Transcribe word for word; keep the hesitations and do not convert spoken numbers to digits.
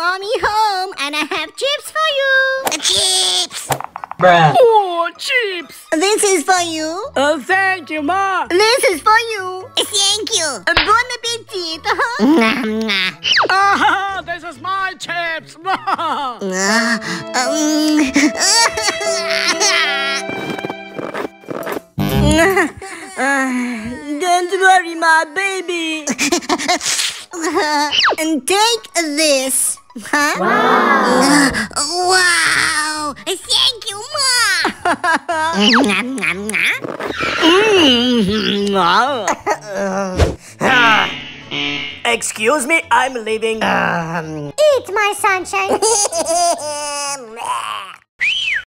Mommy home, and I have chips for you. Chips! Bruh. Oh, chips! This is for you. Oh, thank you, Ma. This is for you. Thank you! Bon appetit. Mwah, mwah. Ah, this is my chips. Uh, um, Don't worry, my baby. And take this. Huh? Wow! Wow! Thank you, Ma! Mwah, mwah, mwah. Excuse me, I'm leaving. Um... Eat, my sunshine.